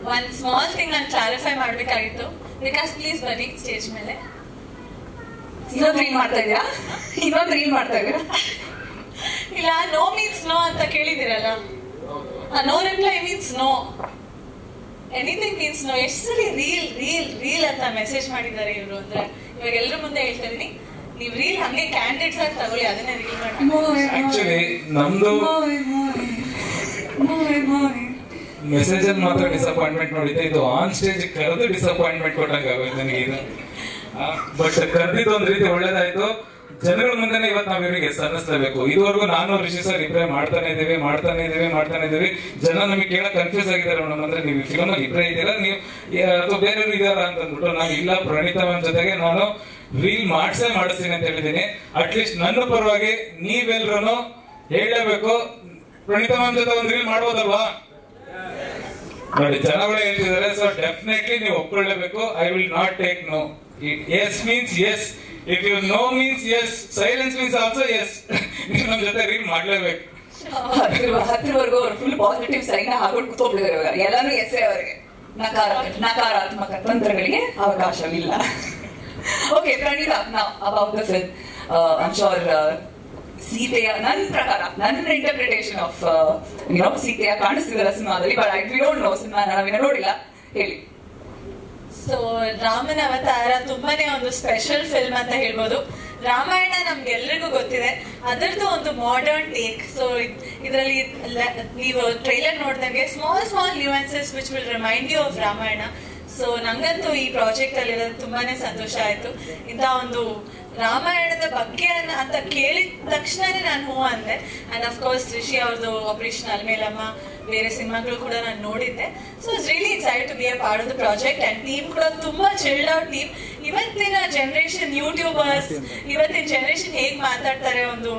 one small thing ನಾನು clarify ಮಾಡಬೇಕಾಗಿತ್ತು. Vikas please ಬನ್ನಿ ಸ್ಟೇಜ್ ಮೇಲೆ. ಇನ್ನೊಂದು ರೀಲ್ ಮಾಡ್ತಾ ಇದ್ದೀರಾ? ಇಲ್ಲ, ನೋ ಮೀನ್ಸ್ ನೋ ಅಂತ ಕೇಳಿದಿರಲ್ಲ. No reply means no, anything means no. ಎಷ್ಟು ಸರಿ ರೀಲ್ ಅಂತ ಮೆಸೇಜ್ ಮಾಡಿದ್ದಾರೆ ಇವರು ಅಂದ್ರೆ, ಇವಾಗ ಎಲ್ಲರ ಮುಂದೆ ಹೇಳ್ತಾ ಇದೀನಿ, ನೀವು ರೀಲ್ ಹಂಗೆ ಕ್ಯಾಂಡಿಡೇಟ್ಸ್ ಆಗಿ ತಗೊಳ್ಳಿ, ಅದನ್ನೇ ರೀಲ್ ಮಾಡಿ. ಆಕ್ಚುಲಿ ನಮ್ದು ಮೆಸೇಜ್ ಅಲ್ಲಿ ಮಾತ್ರ ಡಿಸಪಾಯಿಂಟ್ಮೆಂಟ್ ನೋಡಿದ್ದೆ, ಇದು ಆನ್ ಸ್ಟೇಜ್ ಕರೆದು ಡಿಸಪಾಯಿಂಟ್ಮೆಂಟ್ ಕೊಟ್ಟಂಗ ಆಗೋಯ್ತು ನನಗೆ ಇದು. ಬಟ್ ಕರೆದಿದ್ದು ಒಂದ್ ರೀತಿ ಒಳ್ಳೇದಾಯ್ತು. ಜನಗಳ ಮುಂದೆನೆ ಇವತ್ತು ನಾವ್ ಇವರಿಗೆ ಸಲ್ಲಿಸಲೇಬೇಕು. ಇದುವರೆಗೂ ನಾನು ರಿಷಿ ಸರ್ ಇಬ್ಬರೇ ಮಾಡ್ತಾನೆ ಇದೀವಿ. ಜನ ನಮಗೆ ಕೇಳಕ್ ಕನ್ಫ್ಯೂಸ್ ಆಗಿದ್ದಾರೆ ಮೇಡಮ್, ಅಂದ್ರೆ ನೀವು ಫಿಲಮ್ ಅಲ್ಲಿ ಇಬ್ಬರೇ ಇದ್ದೀರಾ ನೀವು ಅಥವಾ ಬೇರೆಯವರು ಇದಾರ ಅಂತ ಅಂದ್ಬಿಟ್ಟು, ನಾನು ಇಲ್ಲ ಪ್ರಣೀತಾ ಮ್ಯಾಮ್ ಜೊತೆಗೆ ನಾನು ರೀಲ್ ಮಾಡಿಸ್ತೀನಿ ಅಂತ ಹೇಳಿದೀನಿ. ಅಟ್ಲೀಸ್ಟ್ ನನ್ನ ಪರವಾಗಿ ನೀವೆಲ್ರೂ ಹೇಳಬೇಕು, ಪ್ರಣೀತಾ ಮ್ಯಾಮ್ ಜೊತೆ ಒಂದು ರೀಲ್ ಮಾಡ್ಬೋದಲ್ವಾ ನೋಡಿ, ಜನಗಳೇ ಹೇಳ್ತಿದ್ದಾರೆ. ಸೊ ಡೆಫಿನೆಟ್ಲಿ ನೀವು ಒಪ್ಕೊಳ್ಳೇಬೇಕು. I will not take no. Yes means yes, if you no means yes, silence means also yes. ನೀವು ನಮ್ಮ ಜೊತೆ ರೀಲ್ ಮಾಡ್ಲೇಬೇಕು. ಹತ್ತಿರವರೆಗೂ ಅವ್ರು ಫುಲ್ ಪಾಸಿಟಿವ್ ಸೈನ್ ಹಾಕೊಂಡು ಕೂತ್ಕೊಂಡಿದ್ದಾರೆ. ಎಲ್ಲಾನು ಎಸ್ ಅವರಿಗೆ, ನಕಾರಾತ್ಮಕ ತಂತ್ರಗಳಿಗೆ ಅವಕಾಶವಿಲ್ಲ. ಓಕೆ ಪ್ರಣೀತಾ, ನಾವು about the film, I'm sure ಸೀತೆಯ ನನ್ನ ಇಂಟರ್ಪ್ರಿಟೇಷನ್ ಆಫ್ ಸೀತೆಯ ಕಾಣಿಸ್ತಿದ್ದಾರೆ ಸಿನಿಮಾದಲ್ಲಿ, but we don't know, cinema ನಾವಿನ್ನ ನೋಡಿಲ್ಲ, ಹೇಳಿ. ಸೊ ರಾಮನ ಅವತಾರ ತುಂಬಾನೇ ಒಂದು ಸ್ಪೆಷಲ್ ಫಿಲ್ಮ್ ಅಂತ ಹೇಳ್ಬೋದು. ರಾಮಾಯಣ ನಮ್ಗೆಲ್ರಿಗೂ ಗೊತ್ತಿದೆ, ಅದರದ್ದು ಒಂದು ಮಾಡರ್ನ್ ಟೇಕ್. ಸೊ ಇದರಲ್ಲಿ ನೀವು ಟ್ರೈಲರ್ ನೋಡಿದಂಗೆ small nuances which will remind you of Ramayana. So ನಂಗಂತೂ ಈ ಪ್ರಾಜೆಕ್ಟ್ ಅಲ್ಲಿ ಇರೋದು ತುಂಬಾನೇ ಸಂತೋಷ ಆಯ್ತು. ಇಂಥ ಒಂದು ರಾಮಾಯಣದ ಬಗ್ಗೆ ಅಂತ ಕೇಳಿದ ತಕ್ಷಣನೇ ನಾನು ಹೂ ಅಂದೆ. ಅಂಡ್ ಅಫ್ ಕೋರ್ಸ್ ರಿಷಿ ಅವ್ರದ್ದು ಆಪರೇಷನ್ ಅಲ್ಮೇಲಮ್ಮ, ಬೇರೆ ಸಿನಿಮಾಗಳು ಕೂಡ ನಾನು ನೋಡಿದ್ದೆ. So it's really excited to be a part of the project. And team ಕೂಡ ತುಂಬಾ ಚಿಲ್ಡ್ ಔಟ್ ಟೀಮ್. ಇವತ್ತಿನ ಜನರೇಷನ್ ಯೂಟ್ಯೂಬರ್ಸ್, ಇವತ್ತಿನ ಜನರೇಷನ್ ಹೇಗ್ ಮಾತಾಡ್ತಾರೆ, ಒಂದು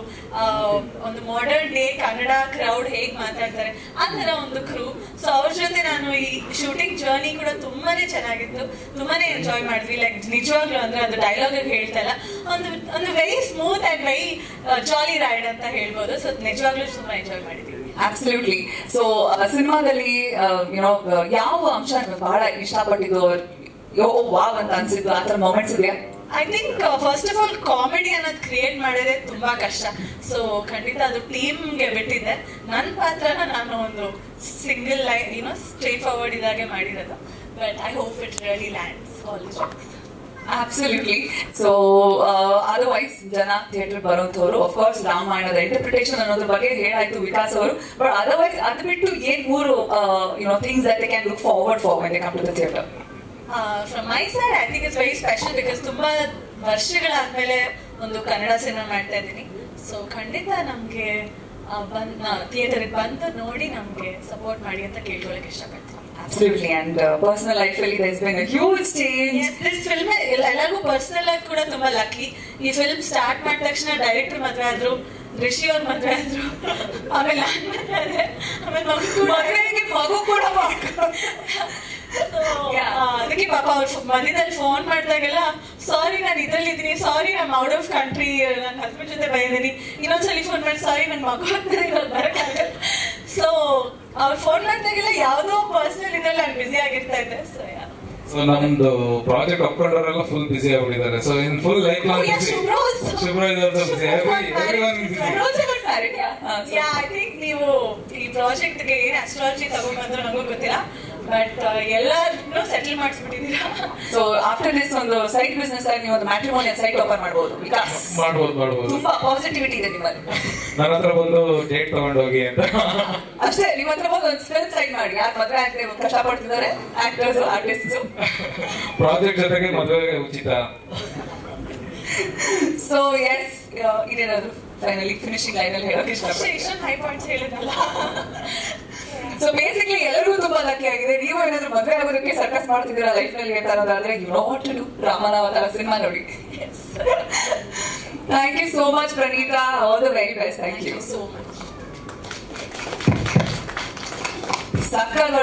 ಮಾಡರ್ನ್ ಡೇ ಕನ್ನಡ ಕ್ರೌಡ್ ಹೇಗ್ ಮಾತಾಡ್ತಾರೆ, ಆ ತರ ಒಂದು ಕ್ರೂ. ಸೊ ಅವ್ರ ಜೊತೆ ನಾನು ಈ ಶೂಟಿಂಗ್ ಜರ್ನಿ ಕೂಡ ತುಂಬಾನೇ ಚೆನ್ನಾಗಿತ್ತು, ತುಂಬಾನೇ ಎಂಜಾಯ್ ಮಾಡಿದ್ವಿ. ಲೈಕ್ ನಿಜವಾಗ್ಲೂ ಅಂದ್ರೆ ಅದು ಡೈಲಾಗ್ ಹೇಳ್ತಾ ಇಲ್ಲ, ಒಂದು very smooth and very jolly ride ಅಂತ ಹೇಳ್ಬೋದು. ಸೊ ನಿಜವಾಗ್ಲೂ ತುಂಬಾ ಎಂಜಾಯ್ ಮಾಡಿದ್ವಿ. ಅಬ್ಸಲ್ಯೂಟ್ಲಿ. ಸೊ ಸಿನಿಮಾದಲ್ಲಿ ಯಾವ ಅಂಶ ಬಹಳ ಇಷ್ಟಪಟ್ಟಿದ್ದು, ವಾವ್ ಅಂತ ಅನ್ಸಿದ್ದು, ಆ ತರ ಮೊಮೆಂಟ್ಸ್ ಇದೆಯಾ? I think first of all comedy ಅನ್ನೋದು ಕ್ರಿಯೇಟ್ ಮಾಡೋದೇ ತುಂಬಾ ಕಷ್ಟ. ಸೊ ಖಂಡಿತ ಅದು ಟೀಮ್ಗೆ ಬಿಟ್ಟಿದ್ದೆ. ನನ್ನ ಪಾತ್ರನ ನಾನು ಒಂದು ಸಿಂಗಲ್ ಲೈನ್ ಸ್ಟ್ರೇಟ್ ಫಾರ್ವರ್ಡ್ ಇದಾಗೆ ಮಾಡಿರೋದು. But I hope it really lands all the jokes. Absolutely. So otherwise ಜನ ಥಿಯೇಟರ್ ಬರೋಂಥವ್ರು ಅಫ್ಕೋರ್ಸ್ ರಾಮಾಯಣದ ಇಂಟರ್ಪ್ರಿಟೇಷನ್ ಅನ್ನೋದ್ರ ಬಗ್ಗೆ ಹೇಳಾಯ್ತು ವಿಕಾಸ್ ಅವರು. ಬಟ್ ಅದರ್ವೈಸ್ ಅದು ಬಿಟ್ಟು ಏನ್ ಮೂರು things that they can look forward for when they come to the theatre? From my side I think it's very special because ತುಂಬಾ ವರ್ಷಗಳಾದ್ಮೇಲೆ ಒಂದು ಕನ್ನಡ ಸಿನಿಮಾ ಮಾಡ್ತಾ ಇದ್ದೀನಿ. ಸೊ ಖಂಡಿತ ನಮ್ಗೆ ಥಿಯೇಟರ್ಗೆ ಬಂದು ನೋಡಿ ನಮ್ಗೆ ಸಪೋರ್ಟ್ ಮಾಡಿ ಅಂತ ಕೇಳ್ಕೊಳಕ್ ಇಷ್ಟಪಡ್ತೀನಿ. Absolutely, and personal life really there's been a huge change. Yes, this film ಎಲ್ಲರಿಗೂ ಪರ್ಸನಲ್ ಆಗಿ ಕೂಡ ತುಂಬಾ ಲಕ್ಕಿ. ಈ ಫಿಲ್ಮ್ ಸ್ಟಾರ್ಟ್ ಮಾಡಿದ ತಕ್ಷಣ ಡೈರೆಕ್ಟರ್ ಮದ್ವೆ ಆದ್ರು, ರಿಷಿ ಅವ್ರ ಮದ್ವೆ ಆದ್ರು, ಆಮೇಲೆ ನಾನು ಮದ್ವೆ ಆದೆ, ಆಮೇಲೆ ಮಗು ಕೂಡ ಅದಕ್ಕೆ ಪಾಪ ಅವ್ರು ಮಧ್ಯದಲ್ಲಿ ಫೋನ್ ಮಾಡಿದಾಗೆಲ್ಲ ಸಾರಿ ನಾನು ಇದ್ರಲ್ಲಿ ಇದ್ದೀನಿ, ಸಾರಿ ನಾನು ಔಟ್ ಆಫ್ ಕಂಟ್ರಿ, ನನ್ನ ಹಸ್ಬೆಂಡ್ ಜೊತೆ ಬಂದಿದ್ದೀನಿ, ಇನ್ನೊಂದ್ಸಲಿ ಫೋನ್ ಮಾಡಿ ಸಾರಿ ನನ್ನ ಮಗು ಆಗ್ತದೆ ಇವಾಗ ಬರಕ್ಕಾಗಲ್ಲ. ಸೊ ಅವ್ರು ಫೋನ್ ಮಾಡಿದಾಗೆಲ್ಲ ಯಾವ್ದೋ ಪರ್ಸನಲ್ ಇದ್ರಲ್ಲಿ ನಾನು ಬ್ಯುಸಿ ಆಗಿರ್ತಾ ಇದ್ದೆ. ಸೊ ನಮ್ದು ಪ್ರಾಜೆಕ್ಟ್ ಒಪ್ಕೊಂಡವರೆಲ್ಲ ಫುಲ್ ಬಿಸಿ ಆಗ್ಬಿಟ್ಟಿದ್ದಾರೆ. So in full life I think ನೀವು ಈ ಪ್ರಾಜೆಕ್ಟ್ಗೆ ಏನ್ ಅಸ್ಟ್ರಾಲಜಿ ತಗೊಂಡ್ಬಂದ್ರು ನಂಗೂ ಗೊತ್ತಿಲ್ಲ, ಬಟ್ ಎಲ್ಲಾನು ಸೆಟಲ್ ಮಾಡಿಸ್ಬಿಟ್ಟಿದ್ದೀರಾ. ಸೊ ಆಫ್ಟರ್ ದಿಸ್ ಒಂದು ಸೈಡ್ ಬಿಸ್ನೆಸ್ ಆಗಿ ನೀವು ಒಂದು ಮ್ಯಾಟ್ರಿಮೋನಿಯಲ್ ಸೈಟ್ ಓಪನ್ ಮಾಡಬಹುದು. ವಿಕಾಸ್ ಮಾಡಬಹುದು. ತುಂಬಾ ಪಾಸಿಟಿವಿಟಿ ಇದೆ ನಿಮ್ಮಲ್ಲಿ. ನನ್ನ ಹತ್ರ ಬಂದು ಡೇಟ್ ತಗೊಂಡೋಗಿ ಅಂತ ಅಷ್ಟೇ, ನಿಮ್ಮ ಹತ್ರ ಬಂದು ಒಂದು ಫಿಲ್ಮ್ ಸೈಡ್ ಮಾಡಿ. ಯಾರು ಮದುವೆ ಆಗ್ತದೆ ಕಷ್ಟಪಡ್ತಿದ್ದಾರೆ, ಆಕ್ಟರ್ಸ್ ಆರ್ಟಿಸ್ಟ್. ಪ್ರಾಜೆಕ್ಟ್ ಜೊತೆಗೆ ಮದುವೆಗೆ ಉಚಿತ. ಸೊ ಎಸ್, ಇದೇನಾದ್ರು ಫೈನಲಿ ಫಿನಿಶಿಂಗ್ ಲೈನ್ ಅಲ್ಲಿ ಹೇಳೋಕೆ ಇಷ್ಟಪಡ್ತೀನಿ. ಹೈ ಪಾಯಿಂಟ್ಸ್ ಹೇಳಿದ್ನಲ್ಲ. ಸೊ ಬೇಸಿಕ್ಲಿ ಎಲ್ಲರಿಗೂ ತುಂಬಾ ಲಕ್ಕಿ ಆಗಿದೆ. ನೀವು ಏನಾದ್ರು ಮದುವೆ ಆಗೋದಕ್ಕೆ ಸರ್ಕಸ್ ಮಾಡ್ತಿದ್ದೀರಾ ಲೈಫ್ ನಲ್ಲಿ ಅಂತ ಅನ್ನೋದಾದ್ರೆ you know what to do, ರಾಮನ ಅವತಾರ ಸಿನಿಮಾ ನೋಡಿ. Thank you so much Praneetha, all the very best. Thank you so much. ಸಕ್ಕತ್ತಾಗಿ